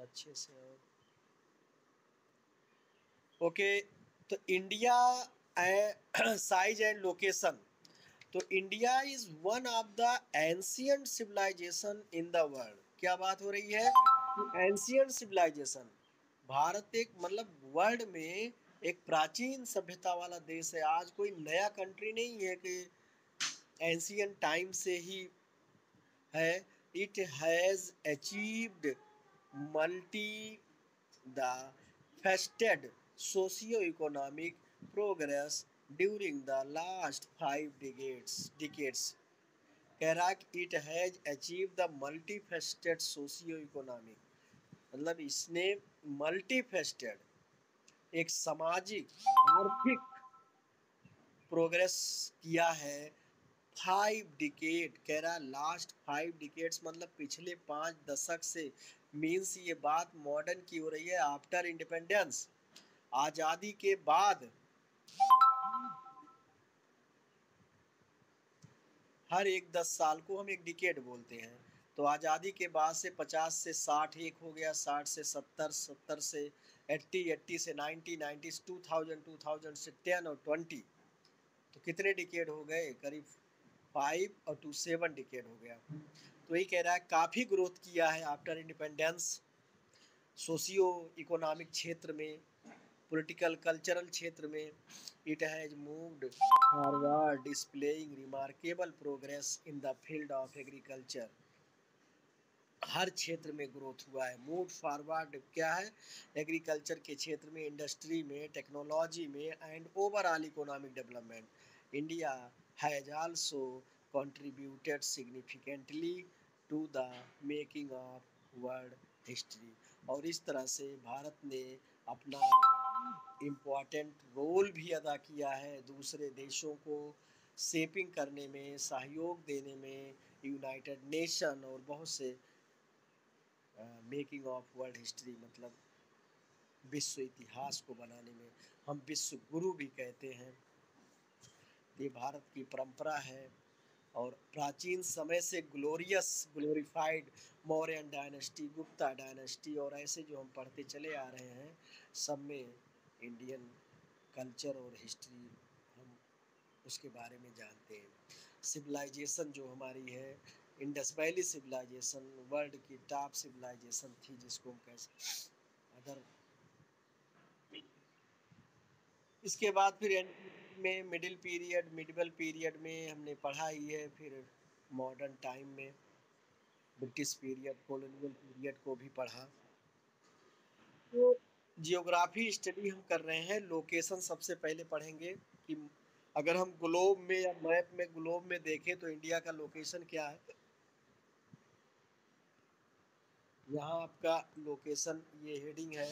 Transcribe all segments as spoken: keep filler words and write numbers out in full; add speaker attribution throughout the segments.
Speaker 1: अच्छे से। ओके, तो इंडिया साइज एंड लोकेशन। तो India is one of the ancient civilization in the world. क्या बात हो रही है? Ancient civilisation. भारत एक मतलब वर्ल्ड में एक प्राचीन सभ्यता वाला देश है। आज कोई नया कंट्री नहीं है कि एंशियंट टाइम से ही है। It has achieved multifaceted socio economic progress during the last five decades decades कह रहा कि it has achieve the multifaceted socio economic, मतलब इसने मल्टी फेस्टेड एक सामाजिक आर्थिक प्रोग्रेस किया है। फाइव डिकेड कह रहा है, लास्ट फाइव डिकेड्स मतलब पिछले पाँच दशक से। मीन्स ये बात मॉडर्न की हो रही है। आफ्टर इंडिपेंडेंस, आज़ादी के बाद हर एक दस साल को हम एक डिकेड बोलते हैं। तो आज़ादी के बाद से पचास से साठ एक हो गया, साठ से सत्तर, सत्तर से एट्टी, एट्टी से नाइन्टी, नाइन्टी से टू थाउजेंड, टू थाउजेंड से टेन और ट्वेंटी। तो कितने डिकेड हो गए? करीब फाइव और टू सेवन डिकेड हो गया। तो यही कह रहा है काफ़ी ग्रोथ किया है आफ्टर इंडिपेंडेंस, सोशियो इकोनॉमिक क्षेत्र में, पॉलिटिकल कल्चरल क्षेत्र में। It has moved forward displaying remarkable progress in the field of agriculture. हर क्षेत्र में ग्रोथ हुआ है। मूव फॉरवर्ड क्या है? एग्रीकल्चर के क्षेत्र में, इंडस्ट्री में, टेक्नोलॉजी में and overall economic development. India has also contributed significantly to the making of world history. और इस तरह से भारत ने अपना इम्पॉर्टेंट रोल भी अदा किया है दूसरे देशों को शेपिंग करने में, सहयोग देने में, यूनाइटेड नेशन और बहुत से मेकिंग ऑफ वर्ल्ड हिस्ट्री, मतलब विश्व इतिहास को बनाने में। हम विश्व गुरु भी कहते हैं। ये भारत की परंपरा है और प्राचीन समय से glorious glorified Mauryan dynasty, Gupta dynasty और ऐसे जो हम पढ़ते चले आ रहे हैं, सब में इंडियन कल्चर और हिस्ट्री हम उसके बारे में जानते हैं। सिविलाइजेशन जो हमारी है, इंडस वैली सिविलाइजेशन वर्ल्ड की टॉप सिविलाइजेशन थी, जिसको हम कह सकते। अदर इसके बाद फिर एंड में मिडिल पीरियड, मिडिवल पीरियड में हमने पढ़ा ही है। फिर मॉडर्न टाइम में ब्रिटिश पीरियड, कॉलोनियल पीरियड को भी पढ़ा। तो जियोग्राफी स्टडी हम कर रहे हैं। लोकेशन सबसे पहले पढ़ेंगे कि अगर हम ग्लोब में या मैप में ग्लोब में देखें तो इंडिया का लोकेशन क्या है। यहाँ आपका लोकेशन, ये हेडिंग है।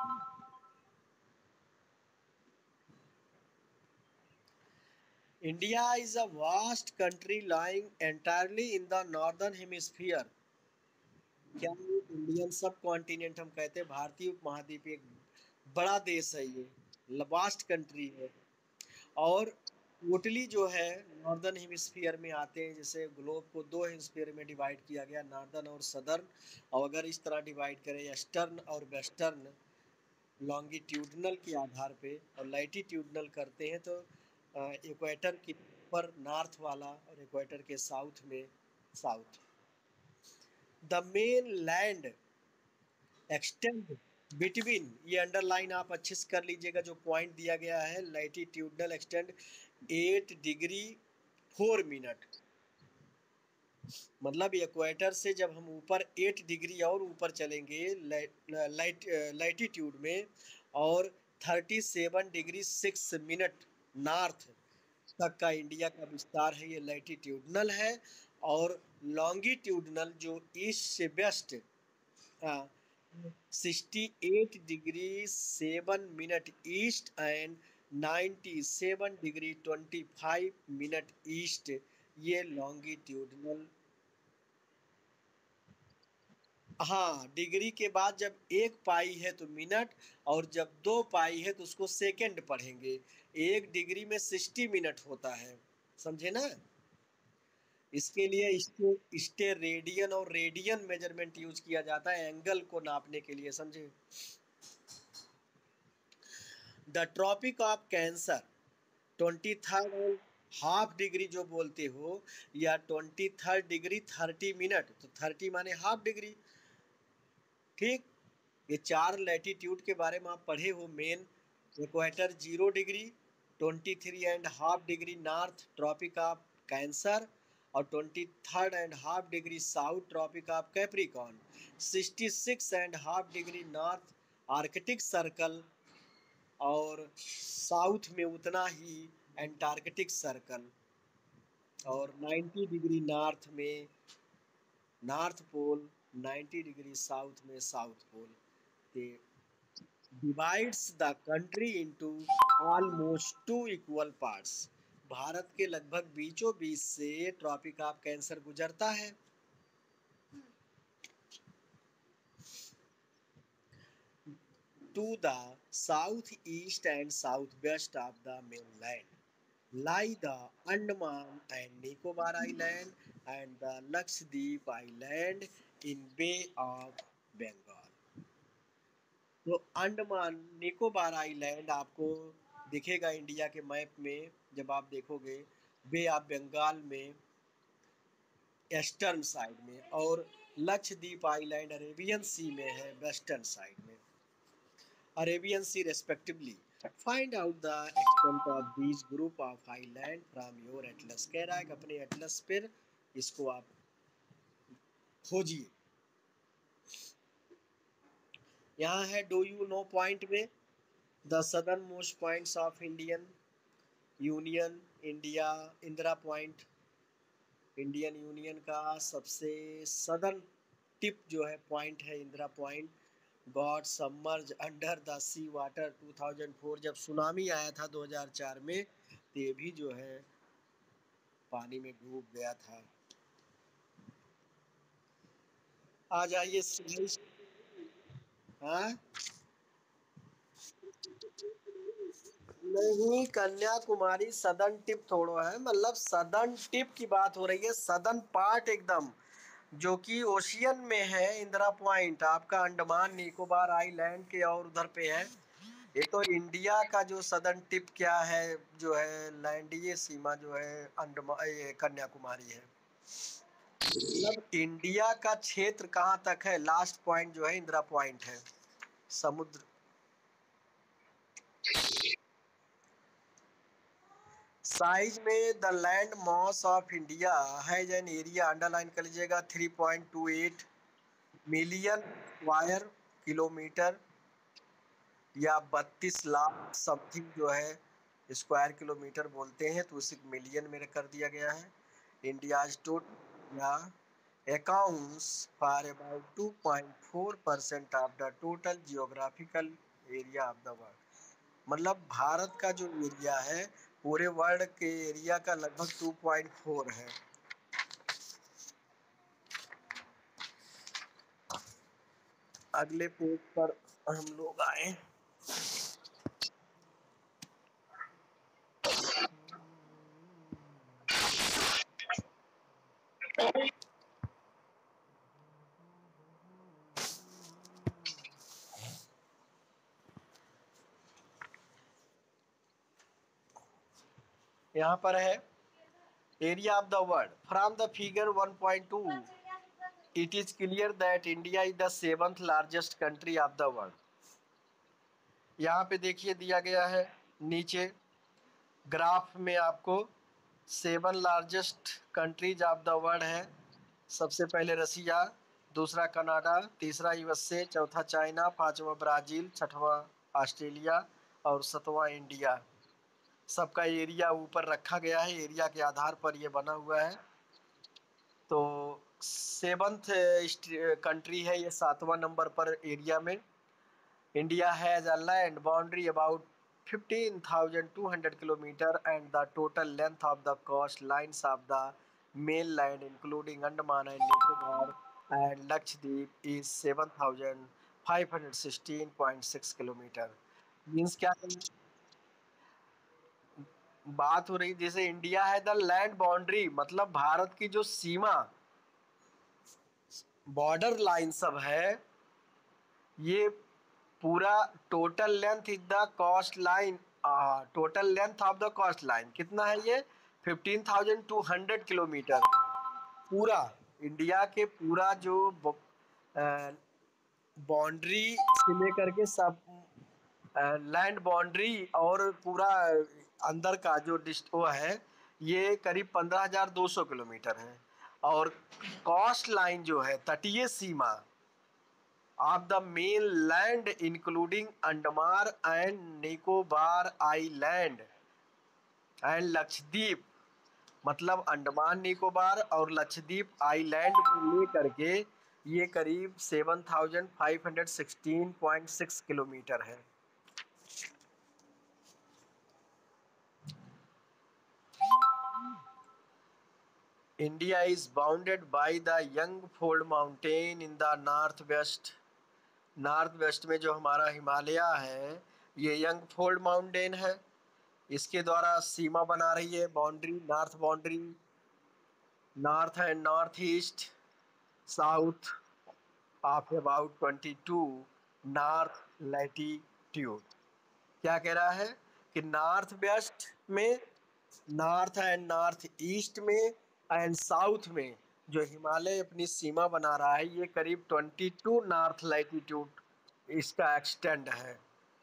Speaker 1: India is a vast country lying entirely in the northern hemisphere. क्या इंडियन सब कॉन्टिनेंट हम कहते हैं, भारतीय उपमहाद्वीप एक बड़ा देश है, ये वास्ट कंट्री है। और टोटली जो है नॉर्दर्न हेमिस्फीयर में आते हैं। जैसे ग्लोब को दो हेमिस्फीयर में डिवाइड किया गया, नॉर्दर्न और सदर्न। और अगर इस तरह डिवाइड करें ईस्टर्न और वेस्टर्न, लॉन्गिट्यूडनल के आधार पे और लैटिट्यूडनल करते हैं, तो इक्वेटर के ऊपर नॉर्थ वाला और इक्वेटर के साउथ में south. The mainland extend between, ये अंडरलाइन आप अच्छे से कर लीजिएगा जो पॉइंट दिया गया है, latitudinal extend eight degree four minute. मतलब इक्वेटर से जब हम ऊपर एट डिग्री और ऊपर चलेंगे लाइट लैटिट्यूड में, और thirty seven degree six minute north तक का इंडिया का विस्तार है, ये लैटिट्यूडनल है। और लॉन्गिट्यूडनल जो ईस्ट से west, sixty eight degree seven minute east and ninety seven degree twenty five minute east, ये लॉन्गिट्यूडनल। हाँ, डिग्री के बाद जब एक पाई है तो मिनट, और जब दो पाई है तो उसको सेकंड पढ़ेंगे। एक डिग्री में सिक्सटी मिनट होता है, समझे ना। इसके लिए स्टे स्टेरेडियन और रेडियन मेजरमेंट यूज किया जाता है एंगल को नापने के लिए, समझे। The Tropic of Cancer twenty third और हाफ डिग्री जो बोलते हो, या twenty third degree thirty minute, तो थर्टी माने हाफ डिग्री, ठीक। ये चार लैटिट्यूड के बारे में आप पढ़े हो। Main equator zero degree, twenty three and half degree north Tropic of Cancer, और twenty third and half degree south Tropic of Capricorn, sixty six and half degree north Arctic Circle, और south में उतना ही Antarctic Circle, और ninety degree north में North Pole, ninety degree south में South Pole. Divides the country into almost two equal parts. भारत के लगभग बीचों बीच से ट्रॉपिक ऑफ कैंसर गुजरता है। To the south east and south west of the mainland lie the Andaman and Nicobar Island and the Lakshadweep Island in Bay of Bengal। तो Andaman Nicobar island आपको दिखेगा इंडिया के मैप में, जब आप देखोगे बे ऑफ बंगाल में ईस्टर्न साइड में, और लक्षद्वीप आइलैंड अरेबियन सी में है वेस्टर्न साइड में, Arabian Sea respectively. Find out the extent of this group of island from your atlas. कह रहा है कि अपने एटलस पर इसको आप खोजिए। यहाँ है डू यू नो पॉइंट में the southernmost points of Indian Union India. Indira point Indian Union का सबसे सदर्न टिप जो है पॉइंट है Indira point. Got submerge under the sea water two thousand four, जब सुनामी आया था दो हज़ार चार में, तो ये भी जो है पानी में डूब गया था। आ जाइए। हाँ, नहीं, कन्याकुमारी सदर्न टिप थोड़ा है, मतलब सदर्न टिप की बात हो रही है, सदर्न पार्ट एकदम, जो कि ओशियन में है। इंदिरा पॉइंट आपका अंडमान निकोबार आइलैंड के और उधर पे है। ये तो इंडिया का जो सदर्न टिप क्या है, जो है लैंडीय सीमा जो है अंडमान, ये कन्याकुमारी है। मतलब इंडिया का क्षेत्र कहाँ तक है, लास्ट पॉइंट जो है इंदिरा पॉइंट है, समुद्र। साइज में the land mass of India है एन एरिया, अंडरलाइन कर लीजिएगा, three point two eight million square kilometre, या बत्तीस लाख समथिंग जो है स्क्वायर किलोमीटर बोलते हैं, तो उसे मिलियन में कर दिया गया है। इंडिया टोटल या accounts for about two point four percent of the total geographical area of the world. मतलब भारत का जो एरिया है पूरे वर्ल्ड के एरिया का लगभग टू पॉइंट फोर है। अगले पेज पर हम लोग आए। यहाँ पर है area of the world from the figure one point two, it is clear that India is the seventh largest country of the world. यहाँ पे देखिए दिया गया है नीचे ग्राफ में आपको seven largest countries of the world है। सबसे पहले रसिया, दूसरा कनाडा, तीसरा यूएसए, चौथा चाइना, पांचवा ब्राजील, छठवां ऑस्ट्रेलिया, और सतवां इंडिया। सबका एरिया ऊपर रखा गया है, एरिया के आधार पर ये बना हुआ है। तो सेवंथ कंट्री है ये, सातवां नंबर पर एरिया में। India has a land boundary about fifteen thousand two hundred kilometre and the total length of the coast lines of the mainland including Andaman and Nicobar and Lakshadweep is seven thousand five hundred sixteen point six kilometre. Means क्या, बात हो रही, जैसे India है the land boundary, मतलब भारत की जो सीमा, border line सब है, ये पूरा total length is the coast line, total length of the coast line कितना है ये, fifteen thousand two hundred kilometre. पूरा इंडिया के पूरा जो बाउंड्री से लेकर के सब लैंड बाउंड्री और पूरा अंदर का जो डिस्ट वो है, ये करीब पंद्रह हजार दो सौ किलोमीटर है। और कॉस्ट लाइन जो है, तटीय सीमा of the mainland including Andaman and Nicobar island and Lakshadweep, मतलब अंडमान निकोबार और लक्षद्वीप आइलैंड को लेकर के ये करीब seven thousand five hundred sixteen point six kilometre है। India is bounded by the Yangfold Mountain in the northwest. North west में जो हमारा हिमालय है, ये यंगफोल्ड माउंटेन है, इसके द्वारा सीमा बना रही है, boundary, north boundary, north and north east south of about twenty two north latitude. क्या कह रहा है कि नॉर्थ वेस्ट में, नॉर्थ एंड नॉर्थ ईस्ट में एंड साउथ में जो हिमालय अपनी सीमा बना रहा है, ये करीब ट्वेंटी टू नॉर्थ लैटिट्यूड इसका एक्सटेंड है।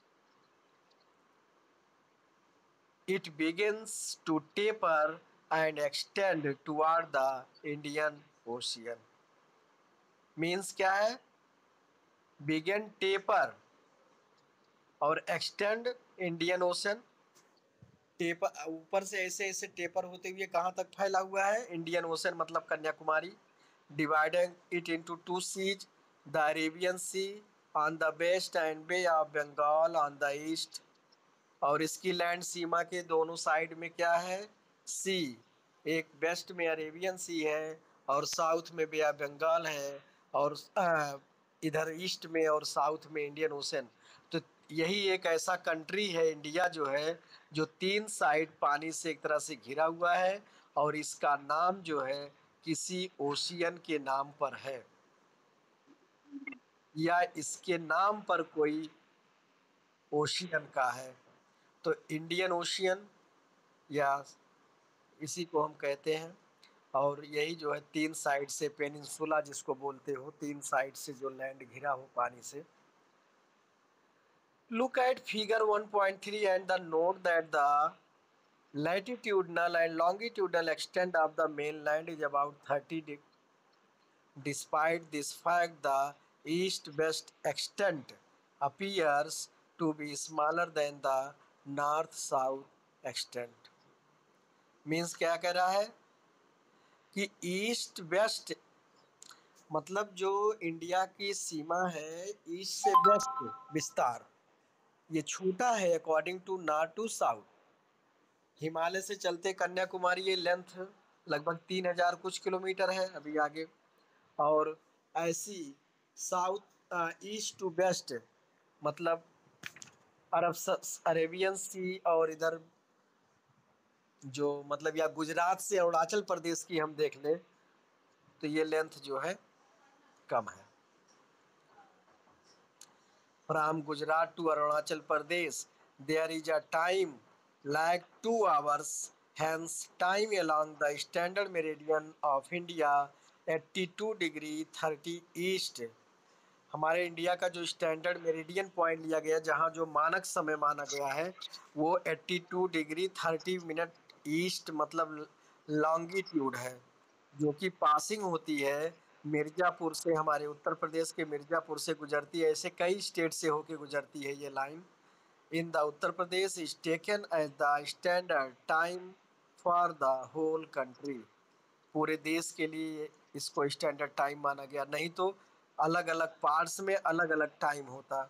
Speaker 1: It begins to taper and extend toward the Indian Ocean. Means क्या है, बिगिन टेपर और एक्सटेंड इंडियन ओशन। टेपर ऊपर से ऐसे ऐसे टेपर होते हुए कहाँ तक फैला हुआ है, इंडियन ओशन मतलब Kanyakumari. Dividing it into two seas, the Arabian Sea on the west and Bay of Bengal on the east. और इसकी लैंड सीमा के दोनों साइड में क्या है, सी, एक वेस्ट में अरेबियन सी है और साउथ में बे ऑफ बंगाल है, और इधर ईस्ट में और साउथ में इंडियन ओशन। तो यही एक ऐसा कंट्री है इंडिया जो है, जो तीन साइड पानी से एक तरह से घिरा हुआ है, और इसका नाम जो है किसी ओशियन के नाम पर है, या इसके नाम पर कोई ओशियन का है। तो इंडियन ओशियन या इसी को हम कहते हैं। और यही जो है तीन साइड से पेनिनसुला जिसको बोलते हो, तीन साइड से जो लैंड घिरा हो पानी से। Look at figure one point three and the note that the latitudinal and longitudinal extent of the mainland is about thirty degrees. Despite this fact, the east-west extent appears to be smaller than the north-south extent. Means क्या कह रहा है कि east west मतलब जो India की सीमा है, east से वेस्ट विस्तार ये छोटा है according to north to south. Himalaya से चलते कन्याकुमारी ये लेंथ लगभग तीन हजार कुछ किलोमीटर है अभी आगे, और ऐसी साउथ ईस्ट टू वेस्ट मतलब अरब अरेबियन सी और इधर जो मतलब या गुजरात से अरुणाचल प्रदेश की हम देख लें तो ये लेंथ जो है कम है। From Gujarat to Arunachal Pradesh, there is a time like two hours. Hence, time along the standard meridian of India eighty-two degree thirty east. हमारे इंडिया का जो स्टैंडर्ड मेरिडियन पॉइंट लिया गया, जहाँ जो मानक समय माना गया है, वो बयासी डिग्री तीस मिनट ईस्ट मतलब लॉन्गिट्यूड है, जो कि पासिंग होती है मिर्ज़ापुर से, हमारे उत्तर प्रदेश के मिर्ज़ापुर से गुजरती है। ऐसे कई स्टेट से होके गुजरती है ये line. In the Uttar Pradesh is taken as the standard time for the whole country. पूरे देश के लिए इसको स्टैंडर्ड टाइम माना गया, नहीं तो अलग अलग पार्ट्स में अलग अलग टाइम होता।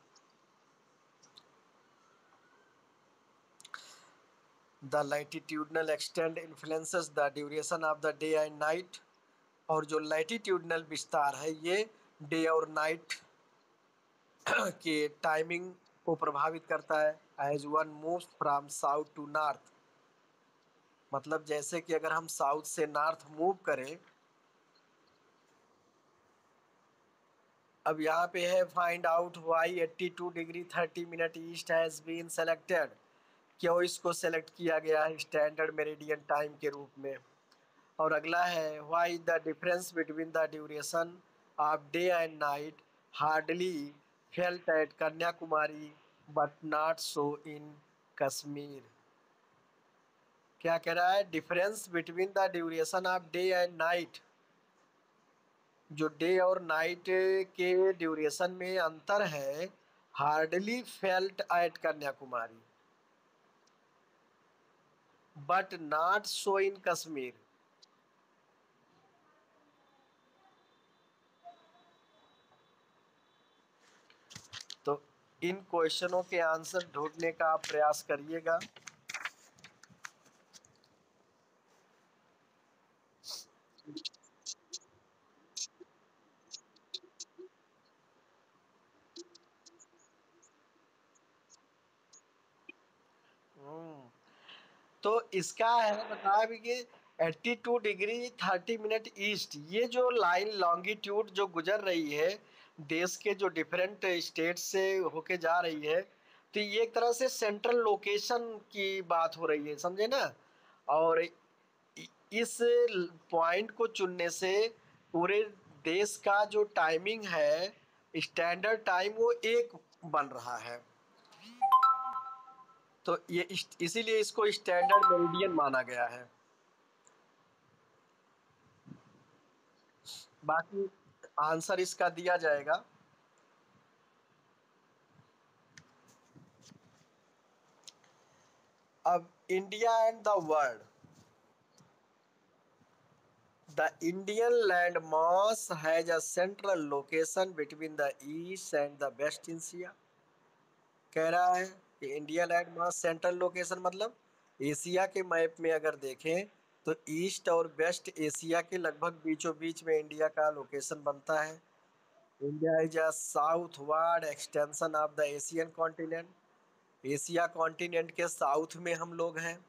Speaker 1: The latitudinal extend influences the duration of the day and night. और जो लैटिट्यूडनल विस्तार है ये डे और नाइट के टाइमिंग को प्रभावित करता है। As one moves from south to north, मतलब जैसे कि अगर हम साउथ से नॉर्थ मूव करें, अब यहाँ पे है find out why eighty two degree thirty minute east has been selected. क्यों इसको सेलेक्ट किया गया है स्टैंडर्ड मेरिडियन टाइम के रूप में। और अगला है why the difference between the duration of day and night hardly felt at Kanyakumari but not so in Kashmir. क्या कह रहा है, difference between the duration of day and night, जो डे और नाइट के ड्यूरेशन में अंतर है, hardly felt at Kanyakumari but not so in Kashmir. तो इन क्वेश्चनों के आंसर ढूंढने का आप प्रयास करिएगा। हम्म, तो इसका है बता भी कि eighty two degree thirty minute east, ये जो लाइन लॉन्गिट्यूड जो गुजर रही है देश के जो डिफरेंट स्टेट से होके जा रही है, तो ये एक तरह से सेंट्रल लोकेशन की बात हो रही है, समझे ना। और इस पॉइंट को चुनने से पूरे देश का जो टाइमिंग है, स्टैंडर्ड टाइम, वो एक बन रहा है। तो ये इस- इसीलिए इसको स्टैंडर्ड मेरिडियन माना गया है। बाकी आंसर इसका दिया जाएगा। अब India and the world, the Indian land mass has a central location between the east and the West Asia. कह रहा है कि India land mass central location मतलब एशिया के मैप में अगर देखें तो ईस्ट और वेस्ट एशिया के लगभग बीचों बीच में इंडिया का लोकेशन बनता है। India is a southward extension of the Asian continent. Asia continent के साउथ में हम लोग हैं।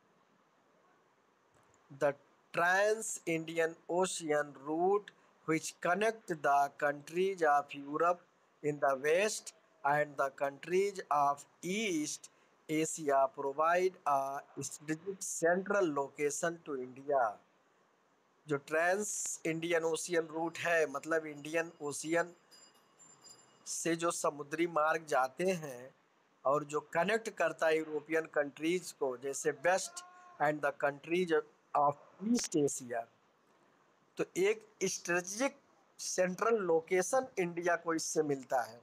Speaker 1: The trans Indian Ocean route which connect the countries of Europe in the west and the countries of East Asia provide a strategic central location to India। जो trans Indian Ocean route है मतलब Indian ocean से जो समुद्री मार्ग जाते हैं और जो कनेक्ट करता है यूरोपियन कंट्रीज को, जैसे west and the countries of East Asia, तो एक स्ट्रेटेजिक सेंट्रल लोकेशन इंडिया को इससे मिलता है।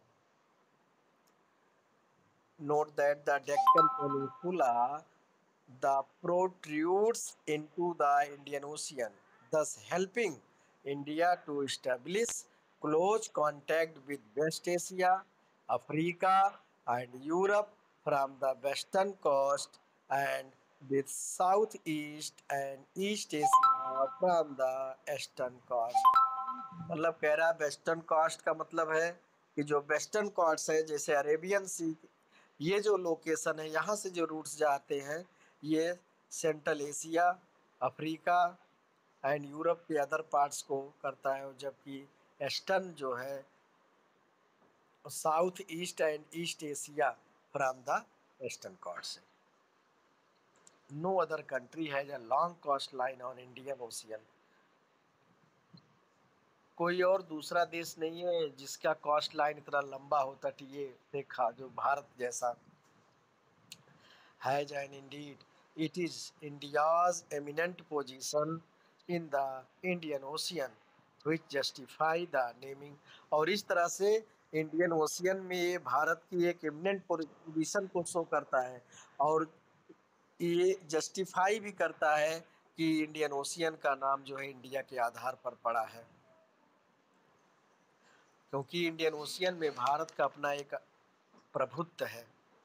Speaker 1: Note that the Deccan peninsula the protrudes into the Indian Ocean, thus helping India to establish close contact with West Asia, Africa, and Europe from the western coast, and with Southeast and East Asia from the eastern coast। मतलब कह रहा है western cost का मतलब है कि जो western cost है जैसे अरेबियन सी, ये जो लोकेशन है यहाँ से जो रूट्स जाते हैं ये Central Asia, Africa and Europe के अदर पार्ट्स को करता है, जबकि ईस्टर्न जो है South east and East Asia from the western coast. No other country has a long coast line on Indian Ocean. कोई और दूसरा देश नहीं है जिसका कोस्ट लाइन इतना लंबा हो, तटीय रेखा जो भारत जैसा। Has and indeed it is India's eminent position in the Indian Ocean which justify the naming. और इस तरह से इंडियन ओशियन में ये भारत की एक एमिनेंट पोजीशन को शो करता है और ये जस्टिफाई भी करता है कि इंडियन ओशियन का नाम जो है इंडिया के आधार पर पड़ा है, क्योंकि इंडियन ओशियन में भारत का अपना एक प्रभुत्व है।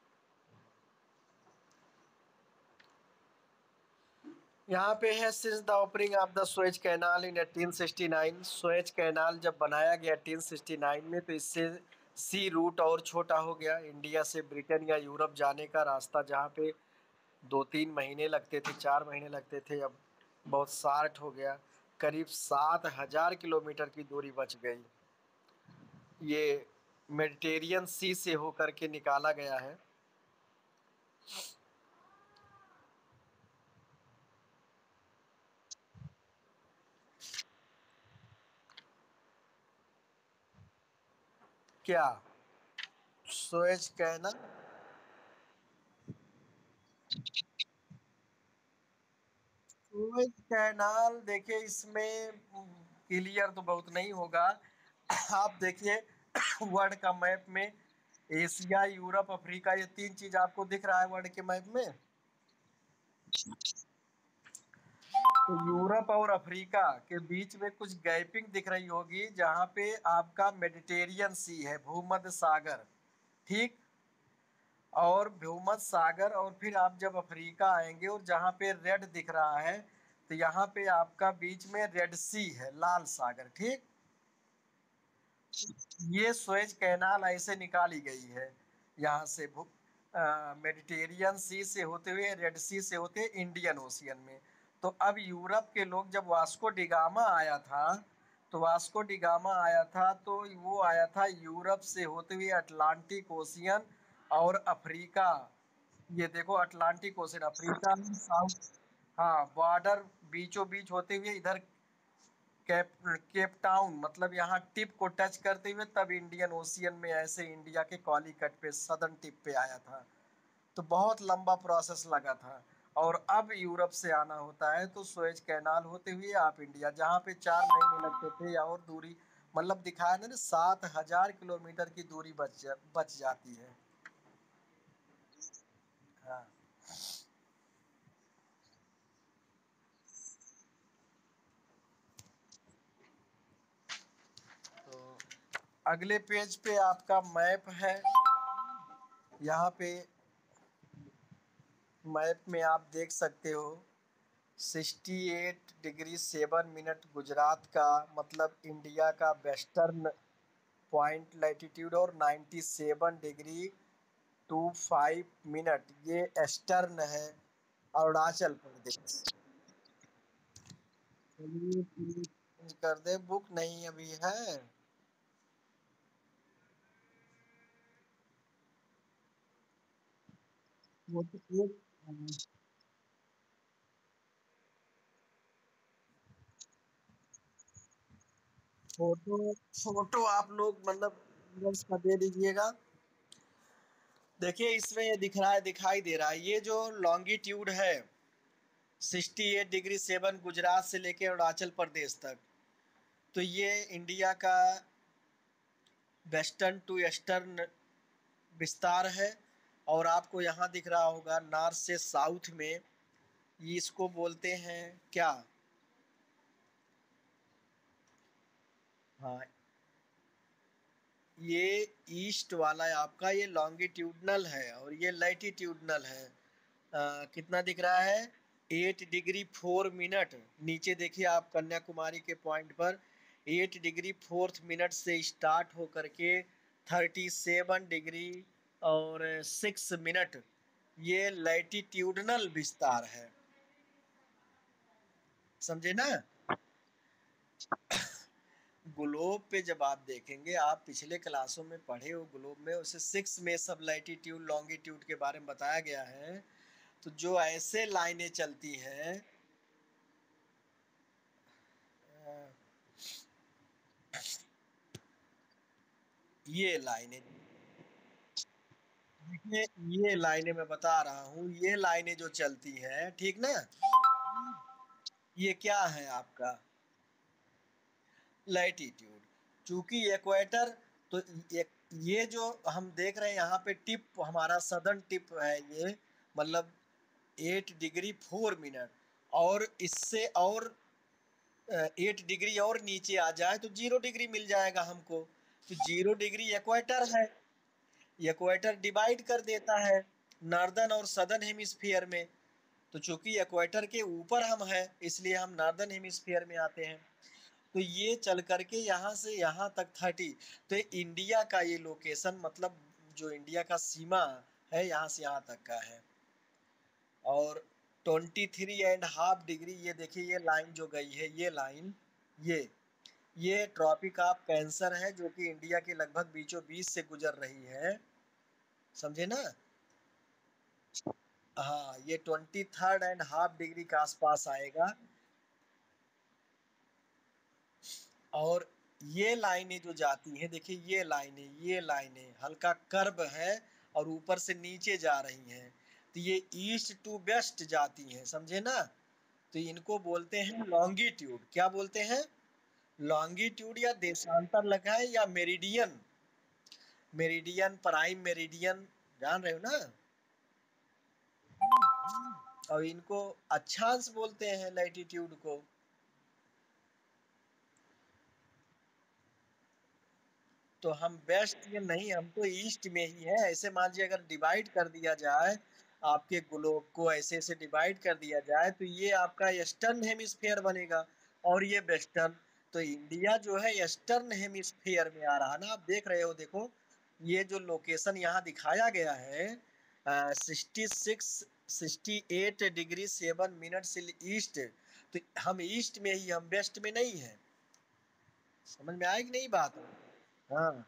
Speaker 1: यहाँ पे है since the opening of the Suez Canal in eighteen sixty nine. Suez Canal जब बनाया गया एटीन सिक्सटी नाइन में तो इससे सी रूट और छोटा हो गया, इंडिया से ब्रिटेन या यूरोप जाने का रास्ता जहाँ पे दो तीन महीने लगते थे, चार महीने लगते थे, अब बहुत शार्ट हो गया। करीब सात हजार किलोमीटर की दूरी बच गई। ये मेडिटेरियन सी से होकर के निकाला गया है। क्या सुएज कैनाल? सुएज कैनाल देखिए, इसमें क्लियर तो बहुत नहीं होगा। आप देखिए वर्ल्ड का मैप में एशिया, यूरोप, अफ्रीका, ये तीन चीज आपको दिख रहा है वर्ल्ड के मैप में। तो यूरोप और अफ्रीका के बीच में कुछ गैपिंग दिख रही होगी, जहां पे आपका मेडिटेरियन सी है, भूमध्य सागर, ठीक। और भूमध्य सागर, और फिर आप जब अफ्रीका आएंगे और जहां पे रेड दिख रहा है, तो यहाँ पे आपका बीच में रेड सी है, लाल सागर, ठीक। ये सुएज कैनाल ऐसे निकाली गई है, यहाँ से मेडिटेरियन सी से होते हुए, रेड सी से होते हुए इंडियन ओशियन में। तो अब यूरोप के लोग, जब वास्को डिगामा आया था, तो वास्को डिगामा आया था तो वो आया था यूरोप से होते हुए अटलांटिक ओशियन और अफ्रीका। ये देखो अटलांटिक ओशियन, अफ्रीका में साउथ, हाँ, बॉर्डर बीचों बीच होते हुए इधर केप केप टाउन, मतलब यहाँ टिप को टच करते हुए तब इंडियन ओशियन में ऐसे इंडिया के कॉलीकट पे, सदर्न टिप पे आया था। तो बहुत लंबा प्रोसेस लगा था। और अब यूरोप से आना होता है तो सुएज कैनाल होते हुए आप इंडिया, जहाँ पे चार महीने लगते थे या और दूरी, मतलब दिखाया ना, सात हजार किलोमीटर की दूरी बच जा, बच जाती है। हाँ। तो अगले पेज पे आपका मैप है। यहाँ पे मैप में आप देख सकते हो sixty eight degree seven minute Gujarat का, मतलब इंडिया का वेस्टर्न पॉइंट लैटिट्यूड, और ninety seven degree two five minute ये ईस्टर्न है, अरुणाचल प्रदेश। चलिए change कर दे, बुक नहीं अभी है। वो तो एक फोटो, फोटो आप लोग मतलब गूगल्स का दे दीजिएगा। देखिए इसमें ये दिख रहा है, दिखाई दे रहा है, ये जो लॉन्गिट्यूड है sixty eight degree seven Gujarat से लेके अरुणाचल प्रदेश तक, तो ये इंडिया का वेस्टर्न टू ईस्टर्न विस्तार है। और आपको यहाँ दिख रहा होगा नॉर्थ से साउथ में, ये इसको बोलते हैं क्या? हाँ, ये ईस्ट वाला है आपका, ये लॉन्गिट्यूडनल है और ये लैटिट्यूडनल है। आ, कितना दिख रहा है? Eight degree four minute. नीचे देखिए आप कन्याकुमारी के पॉइंट पर एट डिग्री फोर्थ मिनट से स्टार्ट हो करके थर्टी सेवन डिग्री और सिक्स मिनट, ये लैटिट्यूडनल विस्तार है। समझे ना? ग्लोब पे जब आप देखेंगे, आप पिछले क्लासों में पढ़े हो ग्लोब में, उसे सिक्स में सब लैटिट्यूड लॉन्गिट्यूड के बारे में बताया गया है। तो जो ऐसे लाइनें चलती हैं, ये लाइनें, देखिए ये लाइनें मैं बता रहा हूँ, ये लाइनें जो चलती हैं, ठीक ना, ये क्या है आपका? लैटिट्यूड। चूंकि इक्वेटर, तो एक ये जो हम देख रहे हैं यहाँ पे टिप, हमारा सदर्न टिप है ये, मतलब एट डिग्री फोर मिनट, और इससे और एट डिग्री और नीचे आ जाए तो जीरो डिग्री मिल जाएगा हमको। तो जीरो डिग्री इक्वेटर है, इक्वेटर डिवाइड कर देता है नॉर्दर्न और सदर्न हेमिस्फीयर में। तो चूंकि इक्वेटर के ऊपर हम हैं, इसलिए हम नॉर्दर्न हेमिस्फीयर में आते हैं। तो ये चल करके यहाँ से यहाँ तक थर्टी, तो इंडिया का ये लोकेशन, मतलब जो इंडिया का सीमा है, यहाँ से यहाँ तक का है। और twenty three and half degree, ये देखिए ये लाइन जो गई है, ये लाइन, ये ये ट्रॉपिक ऑफ कैंसर है, जो कि इंडिया के लगभग बीचों बीच से गुजर रही है, समझे ना। हाँ, ये twenty third and half degree के आसपास आएगा। और ये लाइनें जो जाती हैं, देखिए ये लाइनें ये लाइनें हल्का कर्व है और ऊपर से नीचे जा रही हैं, तो ये ईस्ट टू वेस्ट जाती हैं, समझे ना। तो इनको बोलते हैं लॉन्गिट्यूड। क्या बोलते हैं? लॉन्गिट्यूड, या देशांतर लगा है, या मेरिडियन। मेरिडियन, प्राइम मेरिडियन, जान रहे हो ना। और इनको अक्षांश बोलते हैं लैटिट्यूड को। तो हम वेस्ट में नहीं, हम तो ईस्ट में ही है। ऐसे मान लीजिए अगर डिवाइड कर दिया जाए आपके ग्लोब को, ऐसे ऐसे डिवाइड कर दिया जाए, तो ये आपका ईस्टर्न हेमिस्फीयर बनेगा और ये वेस्टर्न। तो इंडिया जो है ईस्टर्न हेमिस्फीयर में आ रहा ना, आप देख रहे हो। देखो ये जो लोकेशन यहाँ दिखाया गया है, sixty six sixty eight degree seven minute से ईस्ट, तो हम ईस्ट में ही, हम वेस्ट में नहीं है। समझ में आएगी नहीं बात? हाँ,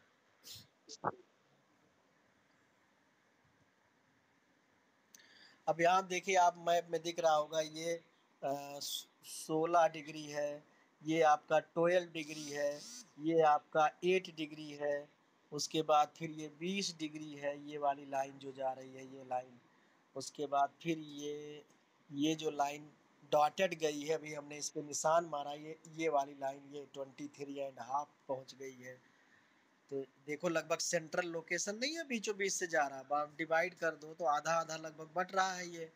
Speaker 1: अब यहाँ देखिए, आप मैप में दिख रहा होगा, ये सोलह डिग्री है, ये आपका ट्वेल्व डिग्री है, ये आपका एट डिग्री है, उसके बाद फिर ये बीस डिग्री है, ये वाली लाइन जो जा रही है, ये लाइन। उसके बाद फिर ये ये जो लाइन डॉटेड गई है, अभी हमने इस पे निशान मारा, ये ये वाली लाइन, ये ट्वेंटी थ्री एंड हाफ पहुँच गई है। तो देखो लगभग सेंट्रल लोकेशन नहीं है, बीचों बीच से जा रहा है। आप डिवाइड कर दो तो आधा आधा लगभग बट रहा है ये।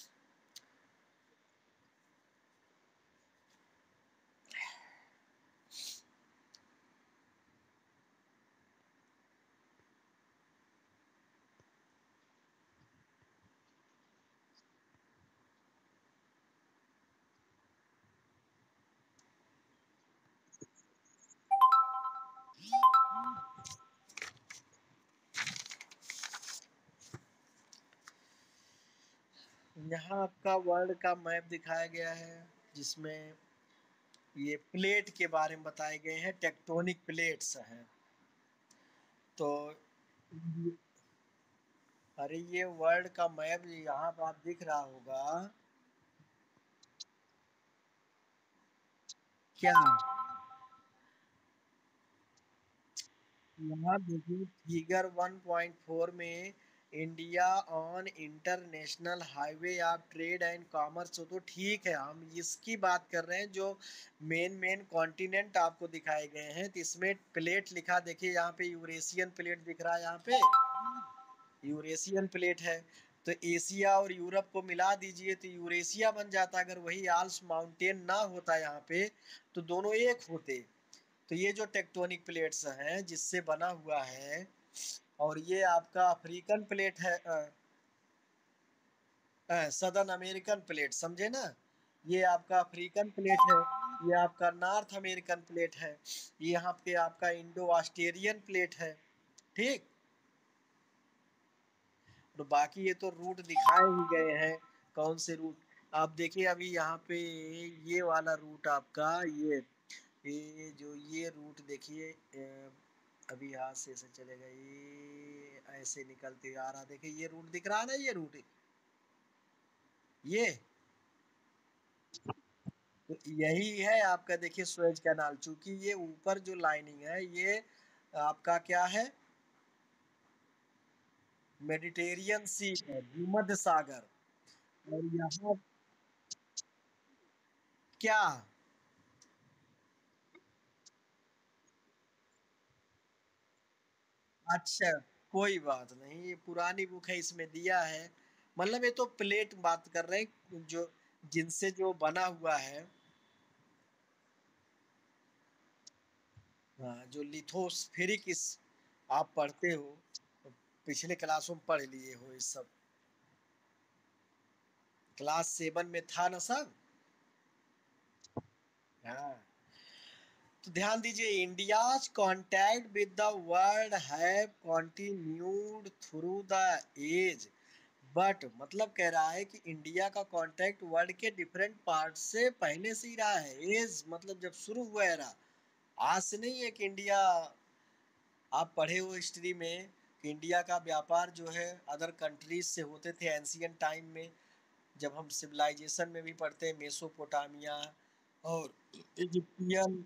Speaker 1: यहाँ आपका वर्ल्ड का मैप दिखाया गया है, जिसमें ये प्लेट के बारे में बताए गए हैं, टेक्टोनिक प्लेट्स हैं। तो अरे ये वर्ल्ड का मैप यहाँ पर आप दिख रहा होगा। क्या? यहाँ देखिए फिगर वन पॉइंट फोर में, India on international highway of trade and commerce, तो ठीक है, हम इसकी बात कर रहे हैं जो मेन मेन कॉन्टिनेंट आपको दिखाए गए हैं। तो इसमें प्लेट लिखा, देखिए यहाँ पे यूरेशियन प्लेट दिख रहा है, यहाँ पे यूरेशियन प्लेट है। तो एशिया और यूरोप को मिला दीजिए तो यूरेशिया बन जाता। अगर वही आल्स माउंटेन ना होता यहाँ पे, तो दोनों एक होते। तो ये जो टेक्टोनिक प्लेट्स हैं जिससे बना हुआ है, और ये आपका अफ्रीकन प्लेट है, सदर्न अमेरिकन प्लेट, समझे ना। ये आपका अफ्रीकन प्लेट है, ये आपका नॉर्थ अमेरिकन प्लेट है, ये यहाँ पे आपका इंडो ऑस्ट्रेलियन प्लेट है। ठीक। तो बाकी ये तो रूट दिखाए ही गए हैं, कौन से रूट। आप देखिए अभी यहाँ पे ये वाला रूट आपका, ये ये जो ये रूट देखिए, अ, अभी यहाँ से ऐसे चलेगा, ये ऐसे निकलते आ रहा, देखिए ये रूट दिख रहा है ना, ये रूट, ये तो यही है आपका। देखिए सुएज कैनाल, चूंकि ये ऊपर जो लाइनिंग है, ये आपका क्या है, मेडिटेरियन सी है, भूमध्य सागर। और यहाँ क्या? अच्छा, कोई बात नहीं, ये पुरानी बुक है, इसमें दिया है। मतलब ये तो प्लेट बात कर रहे हैं जो, जिनसे जो बना हुआ है। हाँ, जो लिथोस्फेरिक इस, आप पढ़ते हो, पिछले क्लासों में पढ़ लिए हो इस सब, क्लास सेवन में था ना सब। हाँ, तो ध्यान दीजिए, India's contact with the world have continued through the age, but मतलब कह रहा है कि इंडिया का कांटेक्ट वर्ल्ड के डिफरेंट पार्ट से पहले से ही रहा है। एज मतलब जब शुरू हुआ era, आज से नहीं है कि इंडिया, आप पढ़े हो हिस्ट्री में कि इंडिया का व्यापार जो है अदर कंट्रीज से होते थे एंशियंट टाइम में। जब हम सिविलाइजेशन में भी पढ़ते हैं मेसोपोटामिया और इजिप्टियन,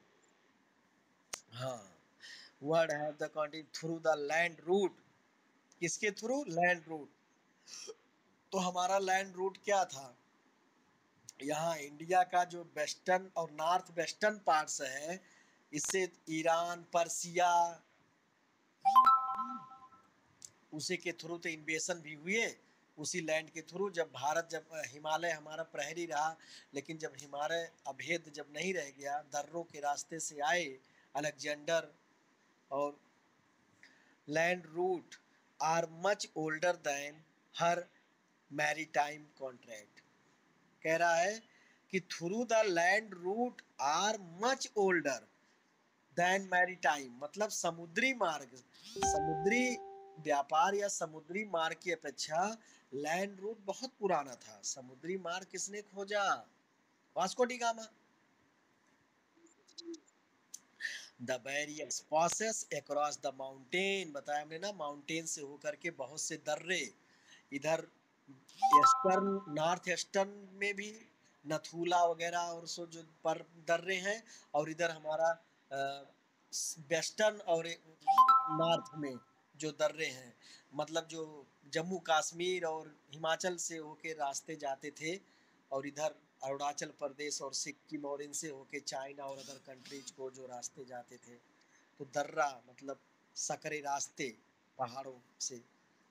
Speaker 1: हाँ, world have the country through the land route. किसके थ्रू? Land route. तो हमारा लैंड रूट क्या था? यहाँ इंडिया का जो वेस्टर्न और नॉर्थ वेस्टर्न पार्ट्स है, इससे ईरान, पर्सिया, उसी के थ्रू तो इन्वेशन भी हुए। उसी लैंड के थ्रू जब भारत, जब हिमालय हमारा प्रहरी रहा, लेकिन जब हिमालय अभेद जब नहीं रह गया, दर्रों के रास्ते से आए अलेक्जेंडर। और land route are much older than her maritime contract. कह रहा है कि through the land route are much older than maritime, मतलब समुद्री मार्ग, समुद्री व्यापार या समुद्री मार्ग की अपेक्षा लैंड रूट बहुत पुराना था। समुद्री मार्ग किसने खोजा? Vasco da Gama. The barriers passes across the mountain, बताया हमने ना, माउंटेन से होकर के बहुत से दर्रे, इधर ईस्टर्न नॉर्थ ईस्टर्न में भी नथुला वगैरह और सो जो पर दर्रे हैं, और इधर हमारा वेस्टर्न और नॉर्थ में जो दर्रे हैं, मतलब जो जम्मू कश्मीर और हिमाचल से होके रास्ते जाते थे, और इधर अरुणाचल प्रदेश और सिक्किम और इनसे होके चाइना और अदर कंट्रीज को जो रास्ते जाते थे। तो दर्रा मतलब सकरे रास्ते पहाड़ों से।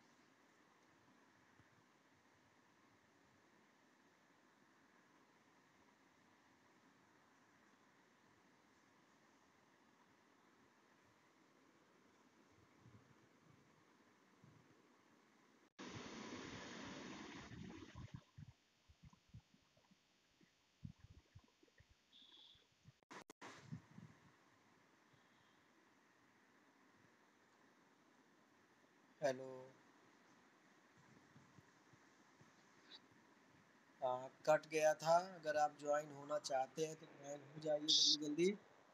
Speaker 1: हेलो। हाँ, कट गया था। अगर आप ज्वाइन होना चाहते हैं तो ज्वाइन हो जाइए जल्दी जल्दी।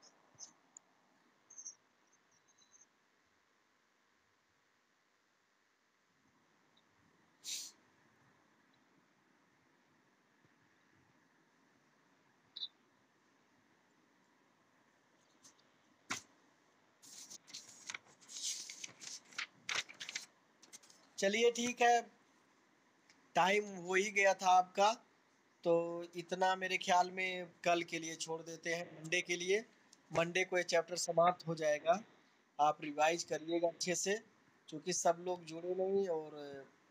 Speaker 1: चलिए ठीक है, टाइम हो ही गया था आपका, तो इतना मेरे ख्याल में कल के लिए छोड़ देते हैं, मंडे के लिए। मंडे को ये चैप्टर समाप्त हो जाएगा। आप रिवाइज करिएगा अच्छे से, क्योंकि सब लोग जुड़े नहीं, और